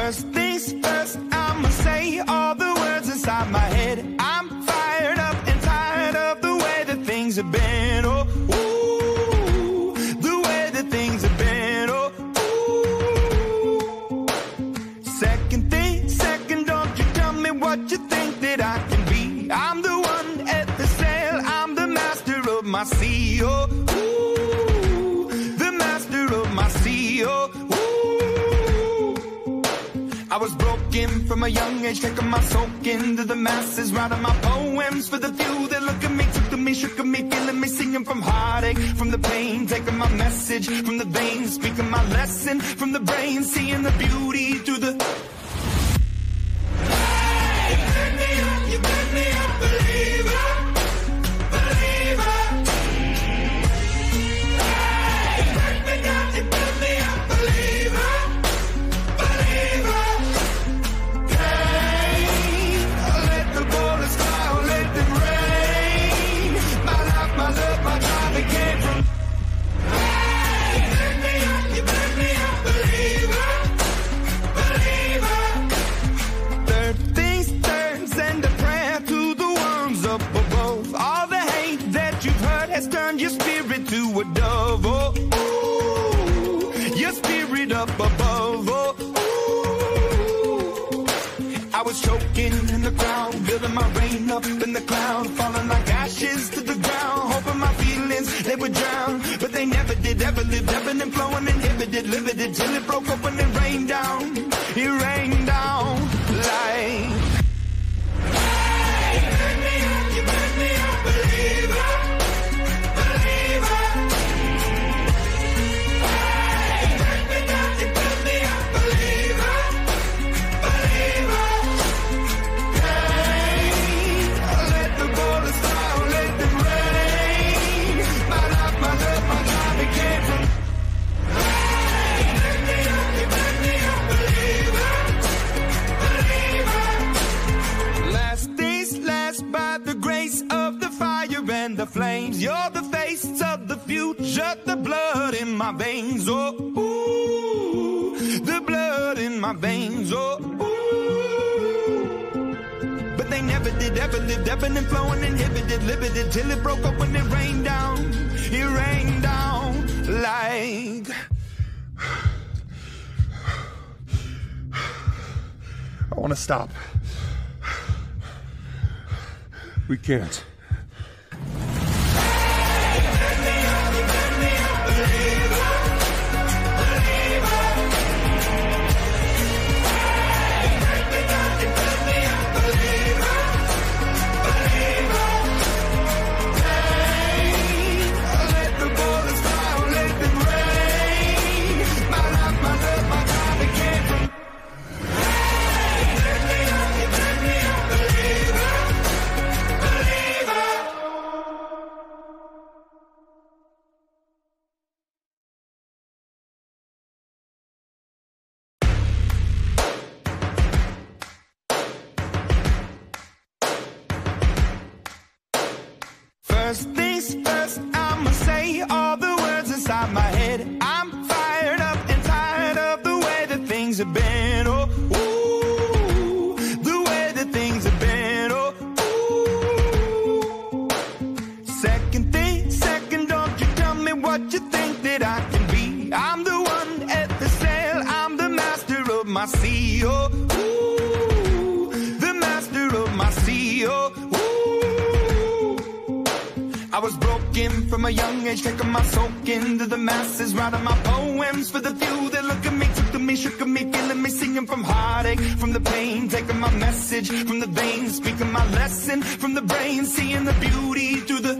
First things first, I'ma say all the words inside my head. I'm fired up and tired of the way that things have been. Oh, ooh, the way that things have been. Oh, ooh. Second thing, second, don't you tell me what you think that I can be. I'm the one at the sail, I'm the master of my sea. Oh, ooh, the master of my sea. Oh, I was broken from a young age, taking my soak into the masses, writing my poems for the few that look at me, took to me, shook at me, feeling me, singing from heartache, from the pain, taking my message from the veins, speaking my lesson from the brain, seeing the beauty through the... Hey, you made me a believer, believer. Hey, you break me down, you made me a believer, believer. My love, my drive, it came from. Hey, you made me a believer, believer. Third things turns and a prayer to the ones up above. All the hate that you've heard has turned your spirit to a dove. Oh, ooh, your spirit up above. Oh, ooh. I was choking in the crowd, building my rain up in the cloud, falling like ashes to the ground, hoping my feelings, they would drown, but they never did, ever lived, ebbing and flowing, inhibited, limited, till it broke open and rained down, it rained down like... Hey, you made me a believer, believer. Hey, you break me down, you made me a believer, believer. And the flames, you're the face of the future, the blood in my veins, oh, ooh, the blood in my veins, oh, ooh. But they never did, ever lived, ebbing and flowing, inhibited, limited, till it broke up when it rained down like... I want to stop. We can't. First things first, I'ma say all the words inside my head. I'm fired up and tired of the way that things have been. Oh, ooh, the way that things have been. Oh, ooh. Second thing, second, don't you tell me what you think that I can be. I'm the one at the sail, I'm the master of my sea. Oh, ooh, the master of my sea. Oh, I was broken from a young age, taking my soak into the masses, writing my poems for the few that look at me, took to me, shook at me, feeling me, singing from heartache, from the pain, taking my message from the veins, speaking my lesson from the brain, seeing the beauty through the...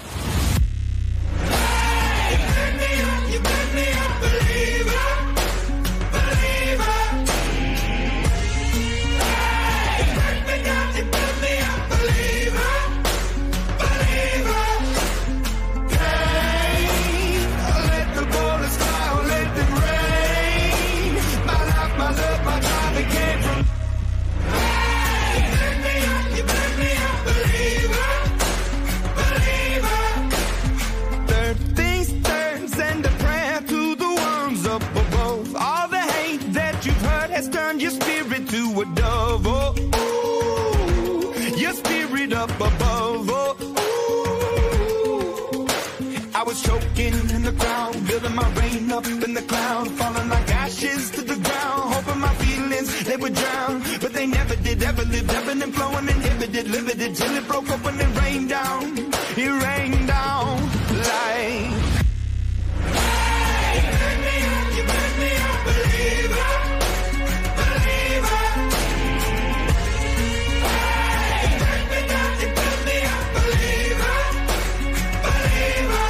Hey, you made me a believer, believer. Hey, you break me down, you made me a believer, believer. My love, my drive, it came from. Hey, you made me a believer, believer. was choking in the crowd, building my rain up in the cloud, falling like ashes to the ground, hoping my feelings, they would drown. But they never did, ever lived, ebbing and flowing, inhibited, limited, till it broke up when it rained down. It rained down like, hey, you burn me up, believer, believer. Hey, you burn me down, you burn me up, believer, believer.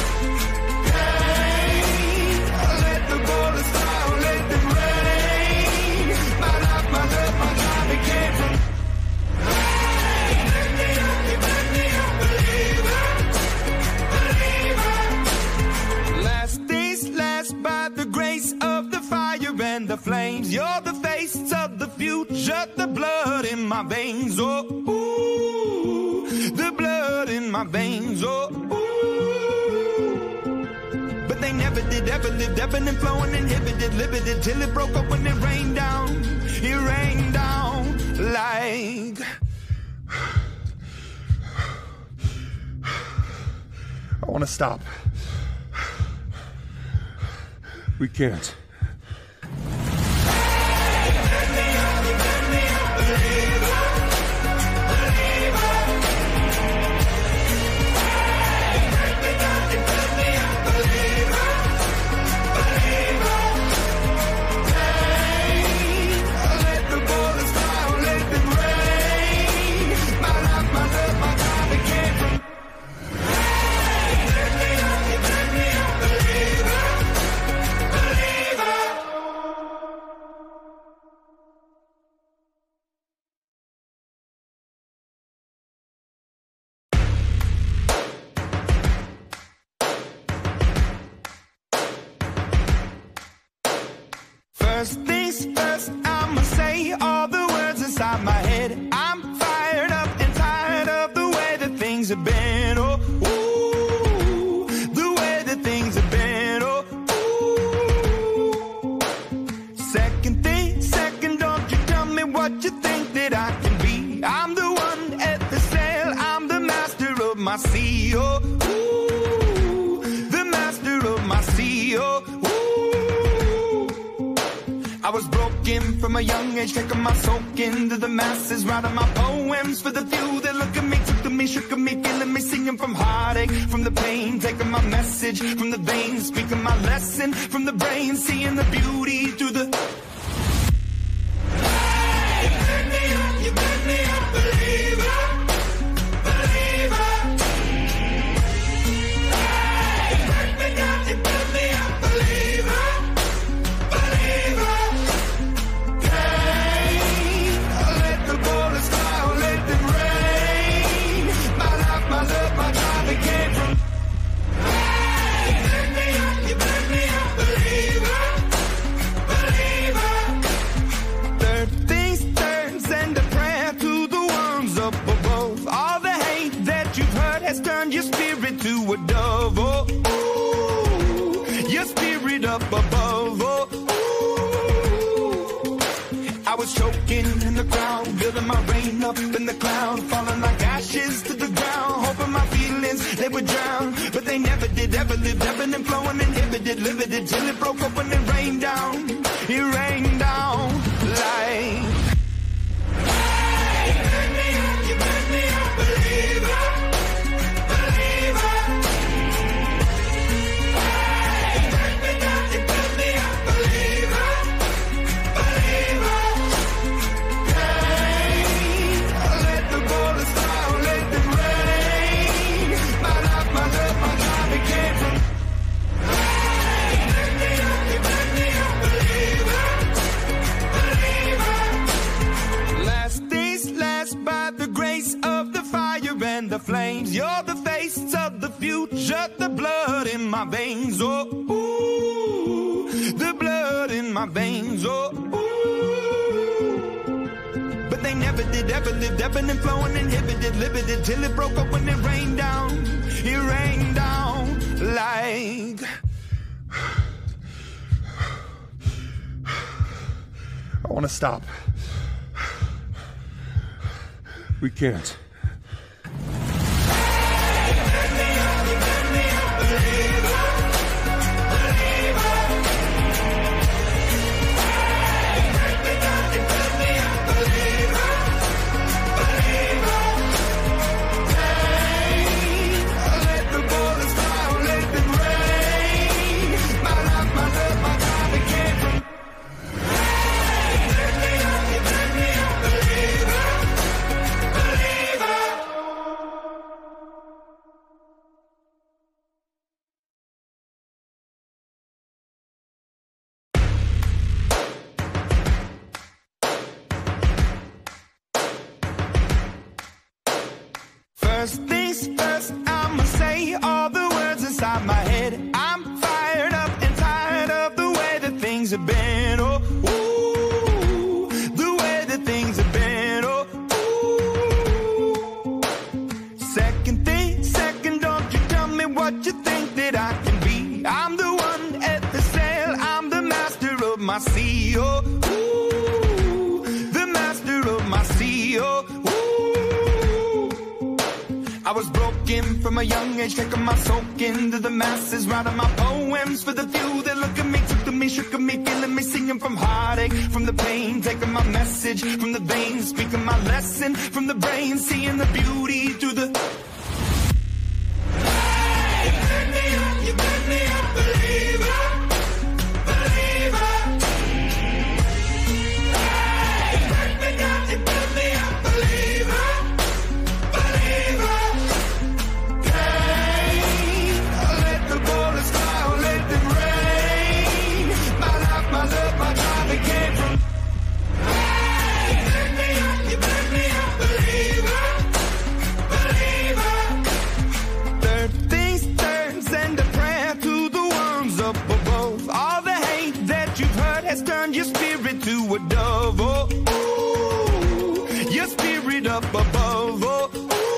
Hey, let the bullets fly, let them rain. My life, my love, my time, it came from. Hey, you burn me up, believer, believer. Last days last by the grace of the fire and the flames. You're the face of the future, the blood in my veins. Oh, ooh, the blood in my veins. Oh, ooh. But they never did, ever lived, ebbing and flowing, inhibited, limited, till it broke up when it rained down. It rained down like. I want to stop. We can't. First things first, I'ma say all the words inside my head. I'm fired up and tired of the way that things have been. Oh, ooh, the way that things have been. Oh, ooh. Second thing, second, don't you tell me what you think that I can be. I'm the one at the sail, I'm the master of my sea. Oh, ooh, the master of my sea. Oh, I was broken from a young age, taking my soak into the masses, writing my poems for the few that look at me, took to me, shook at me, feeling me, singing from heartache, from the pain, taking my message from the veins, speaking my lesson from the brain, seeing the beauty through the. Hey, you burn me up, believer, believer. Hey, you burn me down, you burn me up, believer, believer. Turn your spirit to a dove, oh, ooh, your spirit up above, oh, ooh. I was choking in the crowd, building my rain up in the cloud, falling like ashes to the ground, hoping my feelings, they would drown. But they never did, ever lived, ebbing and flowing, inhibited, limited, till it broke up when it rained down. It rained down like. Hey, you burn me up, believer. The flames, you're the face of the future, the blood in my veins. Oh, ooh, the blood in my veins. Oh, ooh. But they never did, ever lived, ebbing and flowing, inhibited, limited, till it broke up when it rained down. It rained down like. I want to stop. We can't. Hey, you burn me up, believer. First things first, I'ma say all the words inside my head. I'm fired up and tired of the way that things have been. Oh, ooh, the way that things have been. Oh, ooh. Second thing, second, don't you tell me what you think that I can be. I'm the one at the sail, I'm the master of my sea. Oh, ooh, the master of my sea. Oh, I was broken from a young age, taking my soak into the masses, writing my poems for the few that look at me, took to me, shook at me, feeling me, singing from heartache, from the pain, taking my message from the veins, speaking my lesson from the brain, seeing the beauty through the... Hey, you burn me up, believer, believer. Hey, you burn me up, believer, believer. Turn your spirit to a dove, oh, ooh, your spirit up above, oh,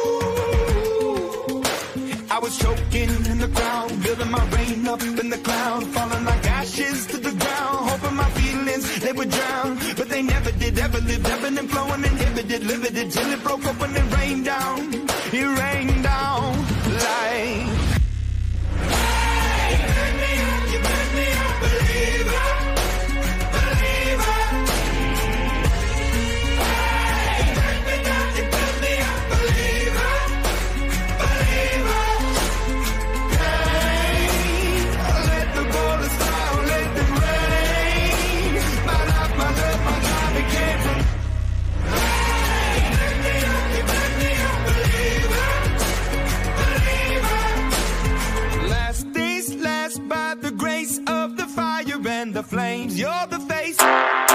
ooh. I was choking in the crowd, building my rain up in the cloud, falling like ashes to the ground, hoping my feelings, they would drown, but they never did, ever lived, ebbing and flowing, inhibited, limited, till it broke open and rained down, it rained down like... Hey, you burn me up, believer. The flames, you're the face.